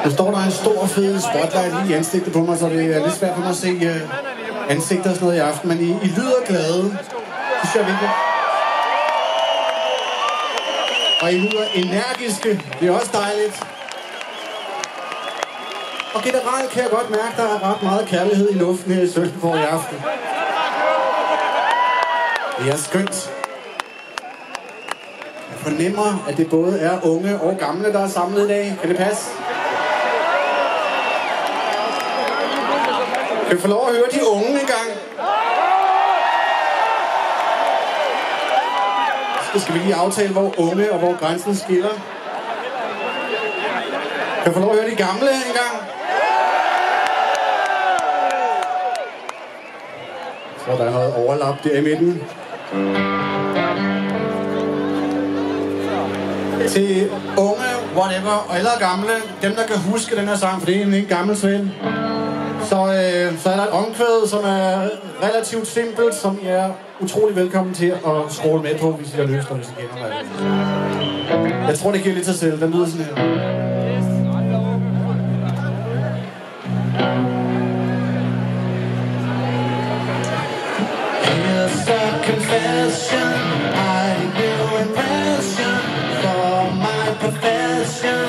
Nu står der en stor, fed spotlight lige i ansigtet på mig, så det er lidt svært for mig at se ansigter og sådan noget i aften. Men I lyder glade. Det synes jeg virkelig. Og I lyder energiske. Det er også dejligt. Og generelt kan jeg godt mærke, at der er ret meget kærlighed i luften her i Sølvborg i aften. Det er skønt. Jeg fornemmer, at det både er unge og gamle, der er samlet i dag. Kan det passe? Kan vi få lov at høre de unge en gang? Så skal vi lige aftale, hvor unge og hvor grænsen skiller. Kan vi få lov at høre de gamle en gang? Så der er noget overlap der i midten. Til unge, whatever, og eller gamle, dem der kan huske den her sang, for det er en gammel svend. Så er der et omkvæd, som er relativt simpelt, som I er utrolig velkommen til at scrolle med på, hvis I har lyst, og hvis I kender mig. Jeg tror, det giver lidt sig selv. Den lyder sådan her. Here's a confession, I do impression for my profession.